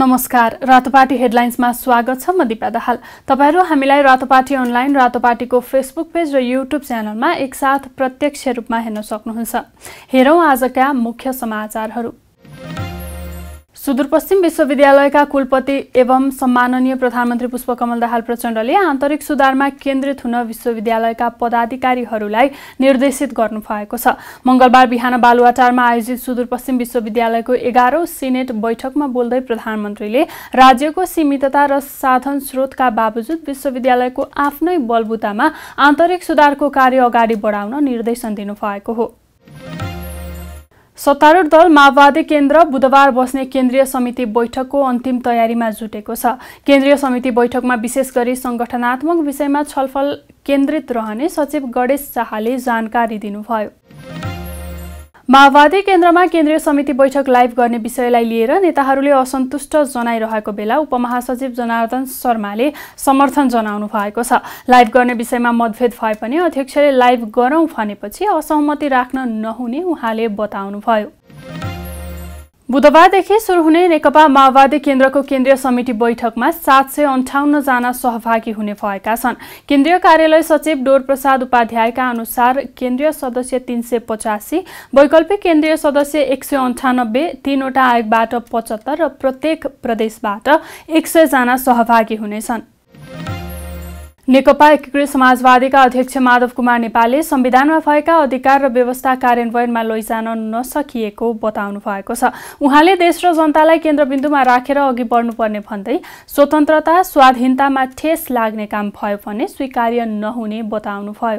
नमस्कार, रातोपाटी हेडलाइन्समा स्वागत छ। म दिपा दाहाल। तपाईहरु हामीलाई रातोपाटी अनलाइन, रातोपाटीको फेसबुक पेज र युट्युब च्यानलमा एकसाथ प्रत्यक्ष रूपमा हेर्न सक्नुहुन्छ। हेरौं आजका मुख्य समाचारहरू। सुदूरपश्चिम विश्वविद्यालयका कुलपति एवं सम्माननीय प्रधानमन्त्री पुष्पकमल दाहाल प्रचण्डले आन्तरिक सुधारमा केन्द्रित हुन विश्वविद्यालयका पदाधिकारीहरूलाई निर्देशित गर्नुभएको छ। मंगलबार बिहान बालुवाटारमा आयोजित सुदूरपश्चिम विश्वविद्यालयको 11औं सिनेट बैठकमा बोल्दै प्रधानमन्त्रीले राज्यको सीमितता र साधन स्रोतका बावजुद विश्वविद्यालयको आफ्नै बलबुतामा आन्तरिक सुधारको कार्य अगाडि बढाउन निर्देशन दिनुभएको हो। सत्तारूढ दल माओवादी केन्द्र बुधबार बस्ने केन्द्रीय समिति बैठकको अन्तिम तयारीमा जुटेको छ। केन्द्रीय समिति बैठकमा विशेष गरी संगठनात्मक विषयमा छलफल केन्द्रित रहने सचिव गणेश शाहले जानकारी दिनुभयो। माओवादी केन्द्रमा केन्द्रीय समिति बैठक लाइभ गर्ने विषयलाई लिएर नेताहरूले असन्तुष्ट जनाइरहेको बेला उपमहासचिव जनार्दन शर्माले समर्थन जनाउनु भएको छ। लाइभ गर्ने विषयमा मतभेद भए पनि अध्यक्षले लाइभ गरौं भनेपछि असहमति राख्न नहुने उहाँले बताउनुभयो। बुधबारदेखि सुरु हुने नेकपा माओवादी केन्द्रको केन्द्रीय समिति बैठकमा 758 जना सहभागी हुने भएका छन्। केन्द्रीय कार्यालय सचिव डोरप्रसाद उपाध्यायका अनुसार केन्द्रीय सदस्य 385, वैकल्पिक केन्द्रीय सदस्य 198, 3वटा आयोगबाट 75 र प्रत्येक प्रदेशबाट 100 जना सहभागी हुनेछन्। नेकपा एकीकृत समाजवादीका अध्यक्ष माधव कुमार नेपालले संविधानमा भएका अधिकार र व्यवस्था कार्यान्वयनमा लैजान नसकिएको बताउनु भएको छ। उहाँले देश र जनतालाई केन्द्रबिन्दुमा राखेर अघि बढ्नुपर्ने भन्दै स्वतन्त्रता स्वाधीनतामा ठेस लाग्ने काम भयो भने स्वीकार्य नहुने बताउनुभयो।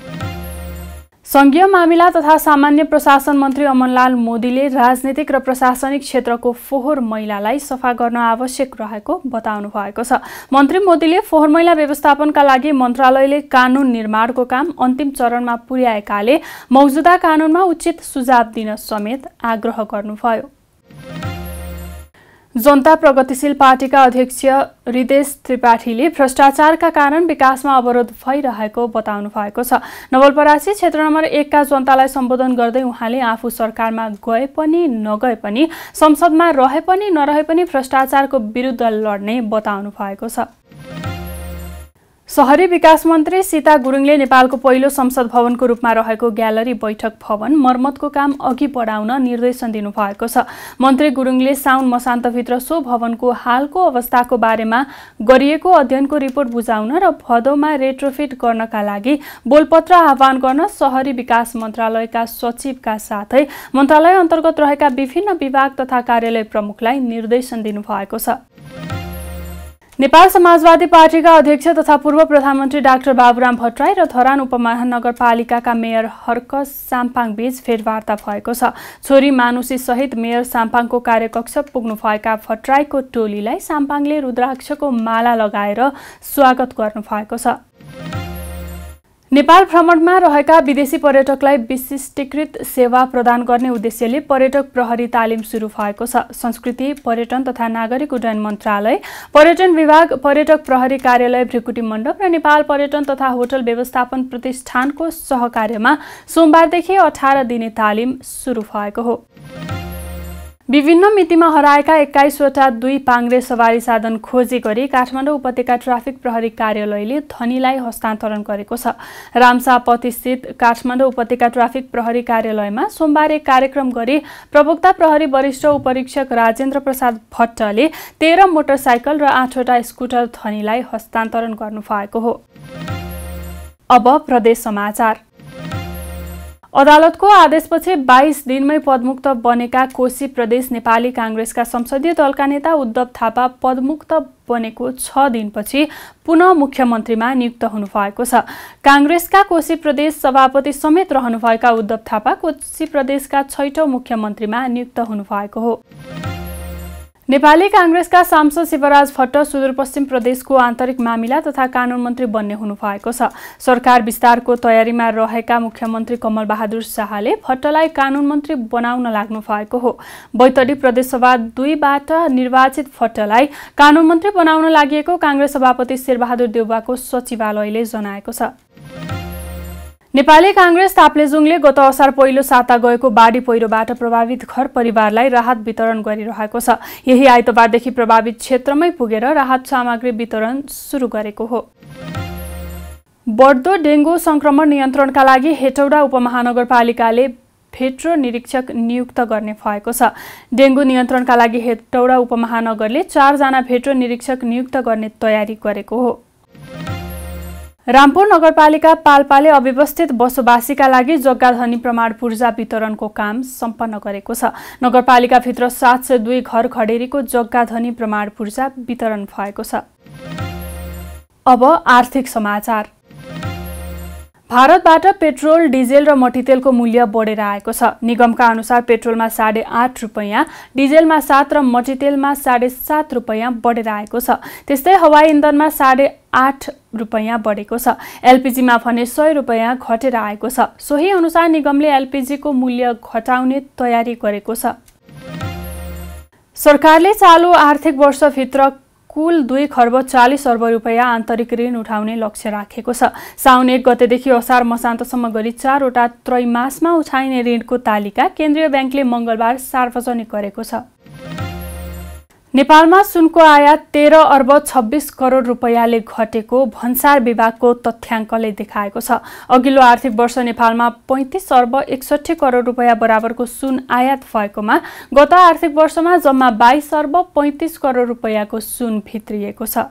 संघीय मामिला तथा सामान्य प्रशासन मन्त्री अमनलाल मोदीले राजनीतिक र प्रशासनिक क्षेत्रको फोहोर मैलालाई सफा गर्न आवश्यक रहेको बताउनु भएको छ। मन्त्री मोदीले फोहोर मैला व्यवस्थापनका लागि मन्त्रालयले कानून निर्माणको काम अन्तिम चरणमा पुर्याएकाले मौजुदा कानूनमा उचित सुझाव दिन समेत आग्रह गर्नुभयो। जनता प्रगतिशील पार्टीका अध्यक्ष हृदेश त्रिपाठीले भ्रष्टाचारका कारण विकासमा अवरोध भइरहेको बताउनु भएको छ। नवलपरासी क्षेत्र नम्बर 1 का जनतालाई सम्बोधन गर्दै उहाँले आफू सरकारमा गए पनि नगए पनि संसदमा रहे पनि नरहे पनि भ्रष्टाचारको विरुद्ध लड्ने बताउनु भएको छ। शहरी विकास मन्त्री सीता गुरुङले नेपालको पहिलो संसद भवनको रूपमा रहेको ग्यालरी बैठक भवन मर्मतको काम अघि बढाउन निर्देशन दिनुभएको छ। मन्त्री गुरुङले साउन मसान्तभित्र सो भवनको हालको अवस्थाको बारेमा गरिएको अध्ययनको रिपोर्ट बुझाउन र भदौमा रेट्रोफिट गर्नका लागि बोलपत्र आह्वान गर्न शहरी विकास मन्त्रालयका सचिवका साथै मन्त्रालय अन्तर्गत रहेका विभिन्न विभाग तथा कार्यालय प्रमुखलाई निर्देशन दिनुभएको छ। नेपाल समाजवादी पार्टीका अध्यक्ष तथा पूर्व प्रधानमन्त्री डाक्टर बाबुराम भट्टराई र धरान उपमहानगरपालिकाका मेयर हर्क साम्पाङ बीच भेटवार्ता भएको छ। छोरी मानुसी सहित मेयर साम्पाङको कार्यकक्ष पुग्नुभएका भट्टराईको टोलीलाई साम्पाङले रुद्राक्षको माला लगाएर स्वागत गर्नुभएको छ। नेपाल भ्रमणमा रहेका विदेशी पर्यटकलाई विशिष्टीकृत सेवा प्रदान गर्ने उद्देश्यले पर्यटक प्रहरी तालिम सुरु भएको छ। संस्कृति, पर्यटन तथा नागरिक उड्डयन मन्त्रालय, पर्यटन विभाग, पर्यटक प्रहरी कार्यालय भृकुटी मण्डप र नेपाल पर्यटन तथा होटल व्यवस्थापन प्रतिष्ठानको सहकार्यमा सोमबारदेखि 18 दिने तालिम सुरु भएको हो। विभिन्न मितिमा हराएका 21वटा 2 पाङ्ग्रे सवारी साधन खोजी गरी काठमाडौँ उपत्यका ट्राफिक प्रहरी कार्यालयले धनीलाई हस्तान्तरण गरेको छ। रामसापतिस्थित काठमाडौँ उपत्यका ट्राफिक प्रहरी कार्यालयमा सोमबार एक कार्यक्रम गरी प्रवक्ता प्रहरी वरिष्ठ उपरीक्षक राजेन्द्र प्रसाद भट्टले 13 मोटरसाइकल र 8वटा स्कुटर धनीलाई हस्तान्तरण गर्नुभएको हो। अब प्रदेश समाचार। अदालतको आदेशपछि 22 दिनमै पदमुक्त बनेका कोशी प्रदेश नेपाली कांग्रेसका संसदीय दलका नेता उद्धव थापा पदमुक्त बनेको 6 दिनपछि पुनः मुख्यमन्त्रीमा नियुक्त हुनुभएको छ। कांग्रेसका कोशी प्रदेश सभापति समेत रहनुभएका उद्धव थापा कोशी प्रदेशका 6औं मुख्यमन्त्रीमा नियुक्त हुनुभएको हो। नेपाली कांग्रेसका सांसद शिवराज भट्ट सुदूरपश्चिम प्रदेशको आन्तरिक मामिला तथा कानून मन्त्री बन्ने हुनुभएको छ। सरकार विस्तारको तयारीमा रहेका मुख्यमन्त्री कमल बहादुर शाहले भट्टलाई कानून मन्त्री बनाउन लाग्नु भएको हो। बैतडी प्रदेशसभा 2 बाट निर्वाचित भट्टलाई कानून मन्त्री बनाउन लागि कांग्रेस सभापति शेरबहादुर देउवाको सचिवालयले जनाएको छ। नेपाली कांग्रेस ताप्लेजुङले गत असार पहिलो साता गएको बाढी पहिरोबाट प्रभावित घर परिवारलाई राहत वितरण गरिरहेको छ। यही आइतबारदेखि प्रभावित क्षेत्रमै पुगेर राहत सामग्री वितरण सुरु गरेको हो। बढ्दो डेंगू संक्रमण नियन्त्रणका लागि हेटौडा उपमहानगरपालिकाले भेट्रो निरीक्षक नियुक्त गर्ने भएको छ। डेंगू नियन्त्रणका लागि हेटौडा उपमहानगरले 4 जना भेट्रो निरीक्षक नियुक्त गर्ने तयारी गरेको हो। रामपुर नगरपालिका पाल्पाले अव्यवस्थित बसोबासीका लागि जग्गाधनी प्रमाण पूर्जा वितरणको काम सम्पन्न गरेको छ। नगरपालिकाभित्र 702 घर खडेरीको जग्गाधनी प्रमाण पूर्जा वितरण भएको छ। अब आर्थिक समाचार। भारतबाट पेट्रोल, डिजेल र मट्टीतेलको मूल्य बढेर आएको छ। निगमका अनुसार पेट्रोलमा 8.5 रुपैयाँ, डिजेलमा 7 र मट्टीतेलमा 7.5 रुपैयाँ बढेर आएको छ। त्यस्तै हवाई इन्धनमा 8.5 रुपैयाँ बढेको छ। एलपीजीमा भने 100 रुपैयाँ घटेर आएको छ। सोही अनुसार निगमले एलपीजीको मूल्य घटाउने तयारी गरेको छ। सरकारले चालु आर्थिक वर्षभित्र कुल 2 खर्ब 40 अर्ब रुपैयाँ आन्तरिक ऋण उठाउने लक्ष्य राखेको छ। साउन 1 गतेदेखि असार मसान्तसम्म गरी 4 वटा त्रैमासमा उठाइने ऋणको तालिका केन्द्रीय ब्याङ्कले मंगलबार सार्वजनिक गरेको छ। नेपालमा सुनको आयात 13 अर्ब 26 करोड रुपैयाँले घटेको भन्सार विभागको तथ्याङ्कले देखाएको छ। अघिल्लो आर्थिक वर्ष नेपालमा 35 अर्ब 61 करोड रुपैयाँ बराबरको सुन आयात भएकोमा गत आर्थिक वर्षमा जम्मा 22 अर्ब 35 करोड रुपैयाँको सुन भित्रिएको छ।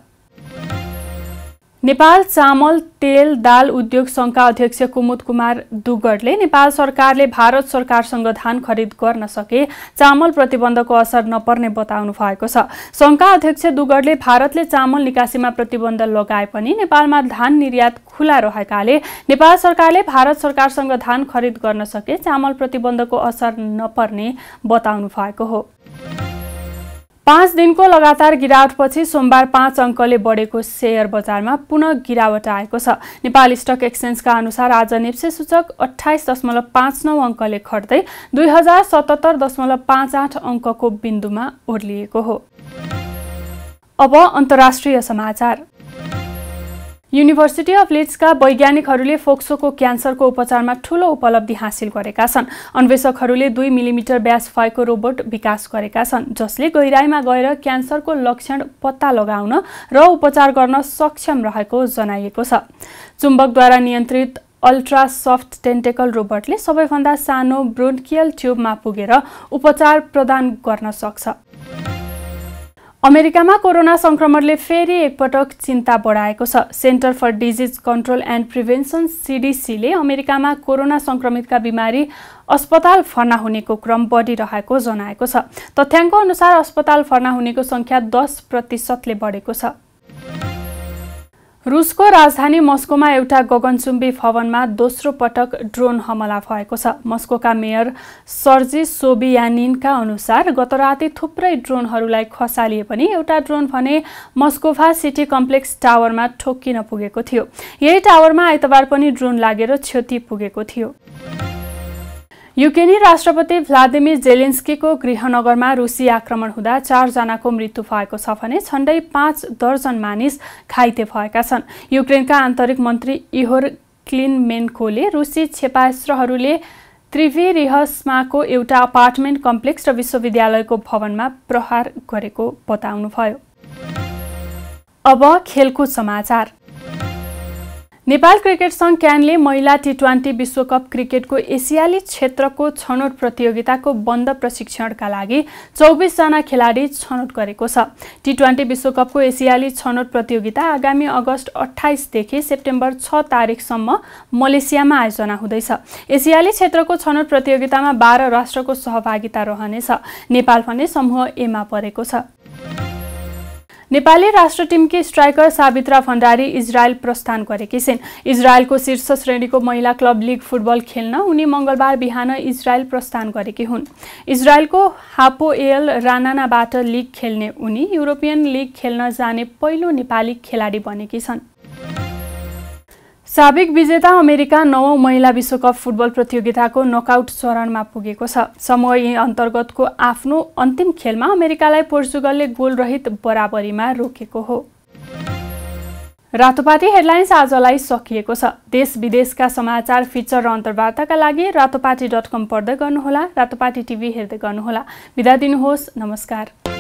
नेपाल चामल तेल दाल उद्योग संघका अध्यक्ष कुमुद कुमार दुगडले नेपाल सरकारले भारत सरकारसँग धान खरिद गर्न सके चामल प्रतिबन्धको असर नपर्ने बताउनु भएको छ। संघका अध्यक्ष दुगडले भारतले चामल निकासीमा प्रतिबन्ध लगाए पनि नेपालमा धान निर्यात खुला रहेकाले नेपाल सरकारले भारत सरकारसँग धान खरिद गर्न सके चामल प्रतिबन्धको असर नपर्ने बताउनु भएको हो। 5 दिनको लगातार गिरावटपछि सोमबार 5 अङ्कले बढेको शेयर बजारमा पुनः गिरावट आएको छ। नेपाल स्टक एक्सचेन्जका अनुसार आज नेप्से सूचक 28.59 अङ्कले घट्दै 2077.58 अङ्कको बिन्दुमा ओर्लिएको हो। अब अन्तर्राष्ट्रिय समाचार। युनिभर्सिटी अफ लिड्सका वैज्ञानिकहरूले फोक्सोको क्यान्सरको उपचारमा ठूलो उपलब्धि हासिल गरेका छन्। अन्वेषकहरूले 2 मिलिमिटर व्यास भएको रोबोट विकास गरेका छन् जसले गहिराईमा गएर क्यान्सरको लक्षण पत्ता लगाउन र उपचार गर्न सक्षम रहेको जनाइएको छ। चुम्बकद्वारा नियन्त्रित अल्ट्रा सफ्ट टेन्टेकल रोबोटले सबैभन्दा सानो ब्रोन्कियल ट्युबमा पुगेर उपचार प्रदान गर्न सक्छ। अमेरिकामा कोरोना संक्रमणले फेरि एकपटक चिन्ता बढाएको छ। Center for disease control and prevention सीडीसीले अमेरिकामा कोरोना संक्रमितका बिमारी अस्पताल भर्ना हुनेको क्रम बढिरहेको जनाएको छ। तथ्याङ्क अनुसार अस्पताल भर्ना हुनेको संख्या 10% बढेको छ। रुसको राजधानी मस्कोमा एउटा गगनचुम्बी भवनमा दोस्रो पटक ड्रोन हमला भएको छ। मस्कोका मेयर सर्जी सोबियानिनका अनुसार गत राति थुप्रै ड्रोनहरूलाई खसालिए पनि एउटा ड्रोन भने मस्कोभा सिटी कम्प्लेक्स टावरमा ठोक्किन पुगेको थियो। यही टावरमा आइतबार पनि ड्रोन लागेर क्षति पुगेको थियो। युक्रेनी राष्ट्रपति भ्लादिमिर जेलेन्स्कीको गृहनगरमा रुसी आक्रमण हुँदा 4 जनाको मृत्यु भएको छ भने झण्डै 5 दर्जन मानिस घाइते भएका छन्। युक्रेनका आन्तरिक मन्त्री इहोर क्लिनमेन्कोले रुसी क्षेपास्त्रहरूले त्रिभेरिहस्माको एउटा अपार्टमेन्ट कम्प्लेक्स र विश्वविद्यालयको भवनमा प्रहार गरेको बताउनुभयो। अब खेलकुद समाचार। नेपाल क्रिकेट संघ क्यानले महिला टी20 विश्वकप क्रिकेटको एसियाली क्षेत्रको छनौट प्रतियोगिताको बन्द प्रशिक्षणका लागि 24 जना खेलाडी छनौट गरेको छ। टी20 विश्वकपको एसियाली छनौट प्रतियोगिता आगामी अगस्त 28 देखि सेप्टेम्बर 6 तारिखसम्म मलेसियामा आयोजना हुँदैछ। एसियाली क्षेत्रको छनौट प्रतियोगितामा 12 राष्ट्रको सहभागिता रहनेछ। नेपाल भने समूह ए मा परेको छ। नेपाली राष्ट्र टिमकी स्ट्राइकर सावित्रा भण्डारी इजरायल प्रस्थान गरेकी छिन्। इजरायलको शीर्ष श्रेणीको महिला क्लब लिग फुटबल खेल्न उनी मंगलबार बिहान इजरायल प्रस्थान गरेकी हुन्। इजरायलको हापोएल रानानाबाट लिग खेल्ने उनी युरोपियन लिग खेल्न जाने पहिलो नेपाली खेलाडी बनेकी छन्। साबिक विजेता अमेरिका 9औं महिला विश्वकप फुटबल प्रतियोगिताको नकआउट चरणमा पुगेको छ। समूह ए अन्तर्गतको आफ्नो अन्तिम खेलमा अमेरिकालाई पोर्चुगलले गोलरहित बराबरीमा रोकेको हो। रातोपाटी हेडलाइन्स आजलाई सकिएको छ। देश विदेशका समाचार, फिचर र अन्तर्वार्ताका लागि रातोपाटी.com पढ्दै गर्नुहोला, रातोपाटी टिभी हेर्दै गर्नुहोला। बिदा दिनुहोस्, नमस्कार।